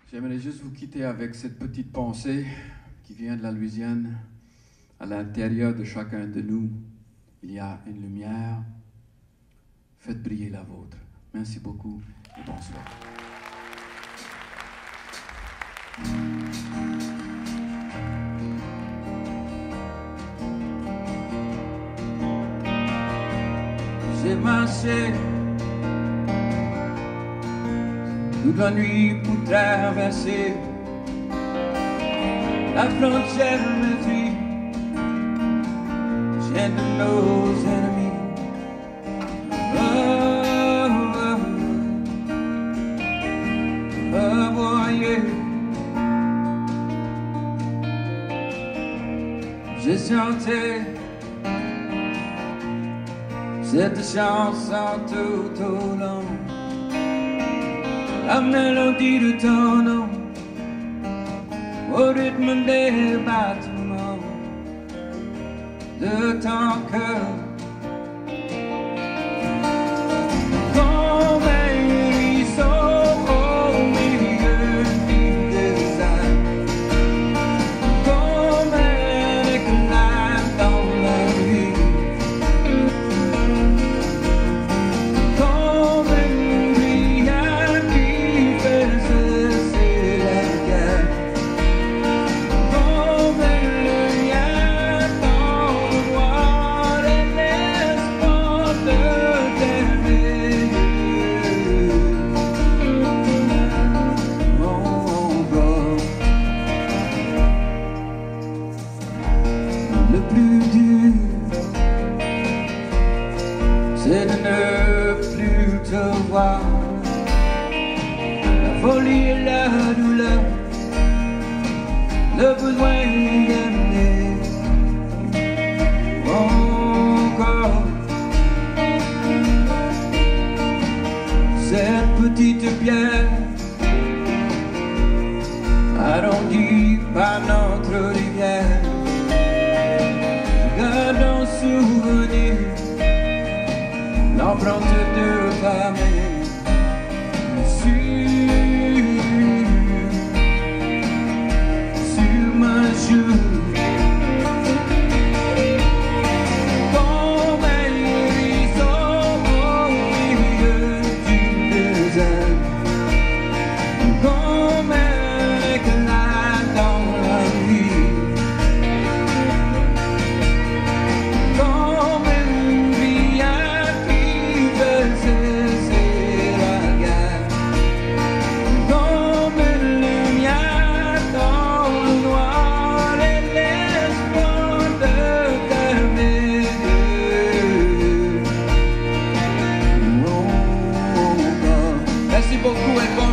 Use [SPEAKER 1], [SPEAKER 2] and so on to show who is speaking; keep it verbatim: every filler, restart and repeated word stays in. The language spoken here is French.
[SPEAKER 1] J'aimerais juste vous quitter avec cette petite pensée qui vient de la Louisiane. À l'intérieur de chacun de nous, il y a une lumière. Faites briller la vôtre. Merci beaucoup et bonsoir. J'ai marché toute la nuit pour traverser la frontière meurtrie, j'ai de nos ennemis. Oh, oh, oh, voyez, j'ai chanté cette chanson tout au long, la mélodie de ton nom, au rythme des battements de ton cœur. Comme un ruisseau au milieu du désert, comme un éclat dans la nuit, comme une rivière qui fait cesser la guerre, comme une lumière dans le noir et l'espoir de t'aimer. Mon corps, le plus dur, c'est de ne plus te voir. La folie et la douleur, le besoin d'aimer. Mon corps, cette petite pierre arrondie par notre rivière, garde en souvenir l'empreinte de ta main sur, sur ma joue. Comme un ruisseau au milieu du désert, comme un éclat dans la nuit, comme une rivière qui fait cesser la guerre, comme une lumière dans le noir et l'espoir de t'aimer. Oh, oh, oh. Merci beaucoup et bon